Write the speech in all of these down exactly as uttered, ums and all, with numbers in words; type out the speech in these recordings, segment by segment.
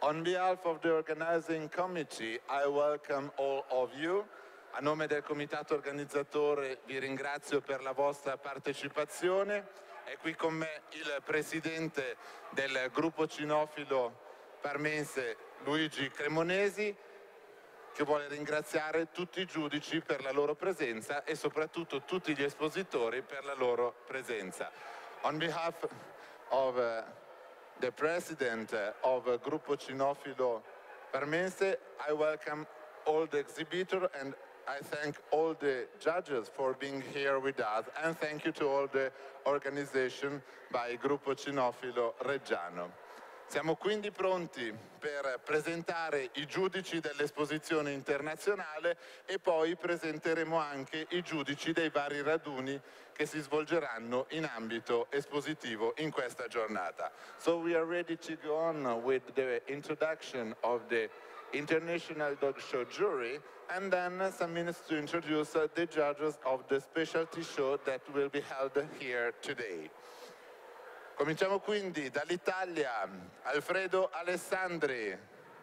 On behalf of the organizing committee, I welcome all of you. A nome del comitato organizzatore vi ringrazio per la vostra partecipazione. È qui con me il presidente del gruppo cinofilo parmense Luigi Cremonesi, che vuole ringraziare tutti i giudici per la loro presenza e soprattutto tutti gli espositori per la loro presenza. On behalf of uh, the president uh, of uh, Gruppo Cinofilo Parmense, I welcome all the exhibitors and I thank all the judges for being here with us, and thank you to all the organization by Gruppo Cinofilo Reggiano. Siamo quindi pronti per presentare i giudici dell'esposizione internazionale e poi presenteremo anche i giudici dei vari raduni che si svolgeranno in ambito espositivo in questa giornata. So we are ready to go on with the introduction of the International Dog Show jury, and then some minutes to introduce uh, the judges of the specialty show that will be held here today. Cominciamo quindi dall'Italia, Alfredo Alessandri.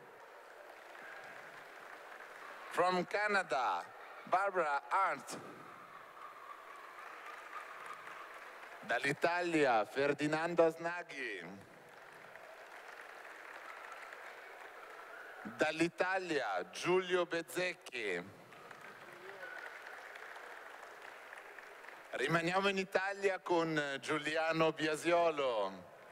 From Canada, Barbara Arndt. Dall'Italia, Ferdinando Snaghi. Dall'Italia, Giulio Bezzecchi. Rimaniamo in Italia con Giuliano Biasiolo.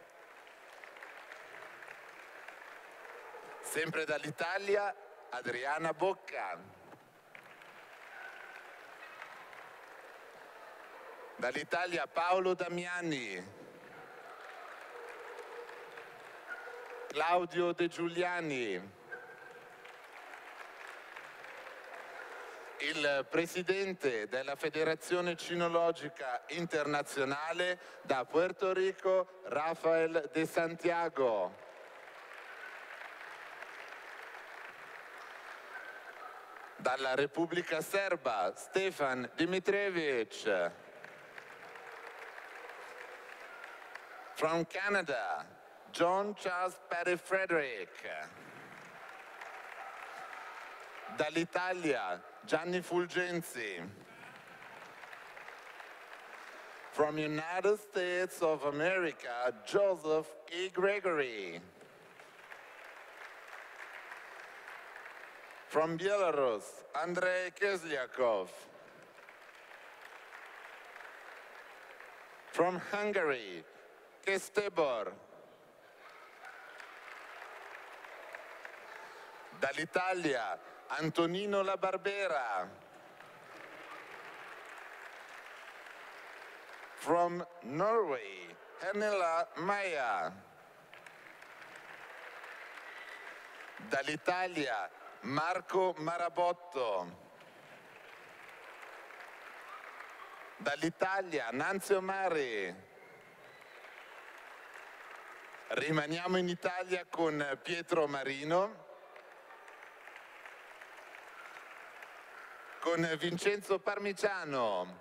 Sempre dall'Italia, Adriana Bocca. Dall'Italia, Paolo Damiani. Claudio De Giuliani. Il presidente della Federazione Cinologica Internazionale da Puerto Rico, Rafael De Santiago. Dalla Repubblica Serba, Stefan Dimitrijevic. From Canada, John Charles Perry Frederick. Dall'Italia, Gianni Fulgenzi. From United States of America, Joseph E. Gregory. From Belarus, Andrei Kezliakov. From Hungary, Kestebor. Dall'Italia, Antonino La Barbera. From Norway, Hernela Maya. Dall'Italia, Marco Marabotto. Dall'Italia, Nanzio Mari. Rimaniamo in Italia con Pietro Marino. Con Vincenzo Parmiciano.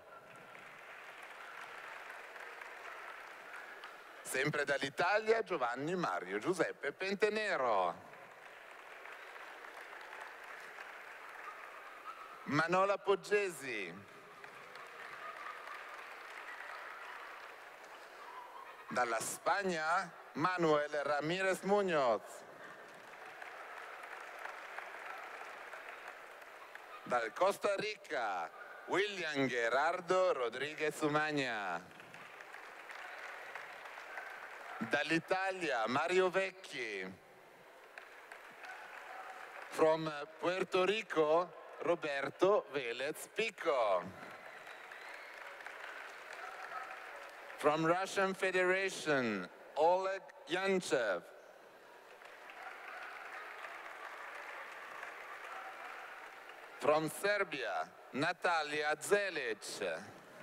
Sempre dall'Italia, Giovanni Mario Giuseppe Pentenero. Manola Poggesi. Dalla Spagna, Manuel Ramírez Muñoz. Dal Costa Rica, William Gerardo Rodríguez Umagna. Dall'Italia, Mario Vecchi. From Puerto Rico, Roberto Velez Pico. From Russian Federation, Oleg Yanchev. From Serbia, Natalia Zelic.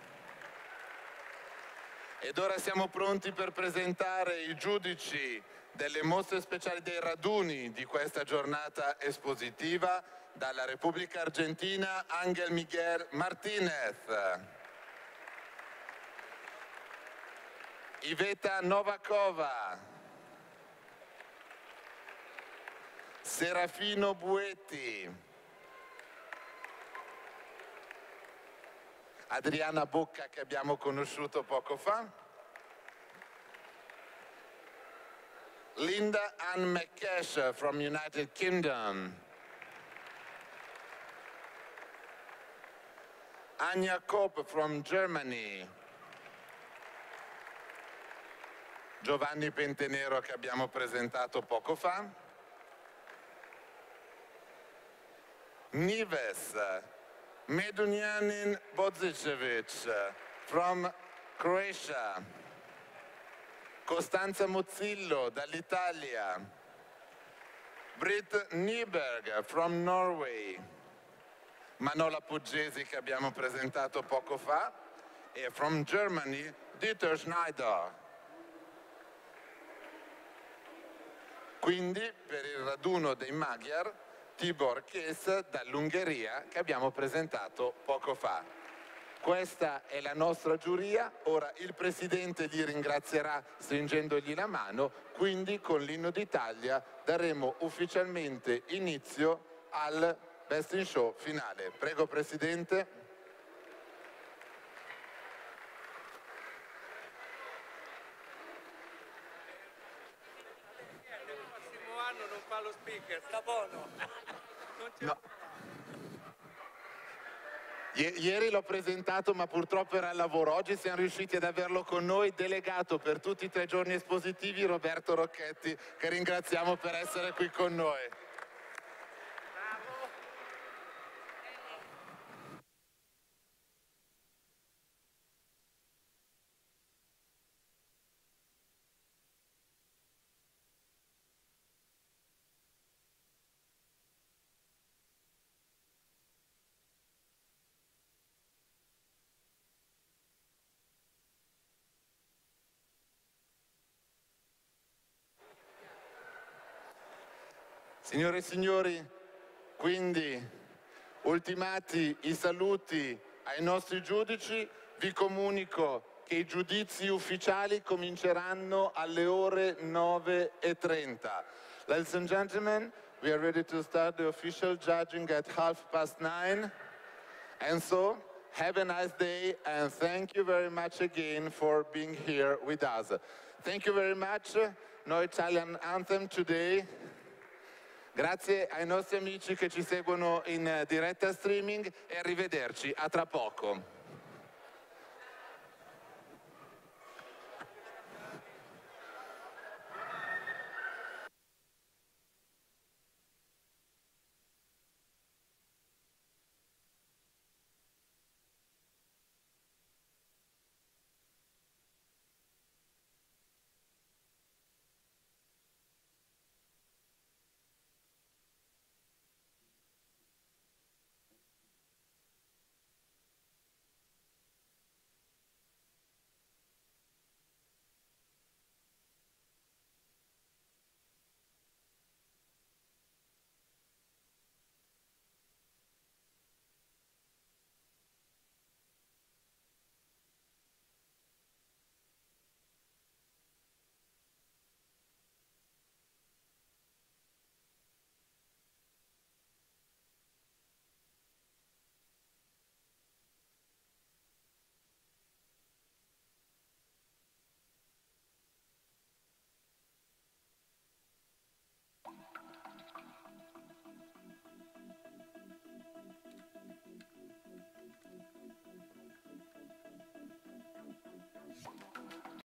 Ed ora siamo pronti per presentare i giudici delle mostre speciali dei raduni di questa giornata espositiva. Dalla Repubblica Argentina, Ángel Miguel Martínez. Iveta Novakova. Serafino Buetti, Adriana Bocca che abbiamo conosciuto poco fa, Linda Ann McCash from United Kingdom, Anja Kopp from Germany, Giovanni Pentenero che abbiamo presentato poco fa, Nives Medunjanin Bozicevic from Croatia, Costanza Mozzillo dall'Italia, Britt Nyberg from Norway, Manola Puggesi che abbiamo presentato poco fa e from Germany Dieter Schneider. Quindi per il raduno dei Magyar Tibor Kész dall'Ungheria che abbiamo presentato poco fa. Questa è la nostra giuria, ora il Presidente li ringrazierà stringendogli la mano, quindi con l'Inno d'Italia daremo ufficialmente inizio al Best in Show finale. Prego Presidente. Non fa lo speaker, sta buono. No. Ieri l'ho presentato ma purtroppo era al lavoro, oggi siamo riusciti ad averlo con noi, delegato per tutti i tre giorni espositivi Roberto Rocchetti, che ringraziamo per essere qui con noi. Signore e signori, quindi, ultimati i saluti ai nostri giudici, vi comunico che i giudizi ufficiali cominceranno alle ore nove e trenta. Ladies and gentlemen, we are ready to start the official judging at half past nine. And so, have a nice day and thank you very much again for being here with us. Thank you very much. No Italian anthem today. Grazie ai nostri amici che ci seguono in diretta streaming e arrivederci, a tra poco.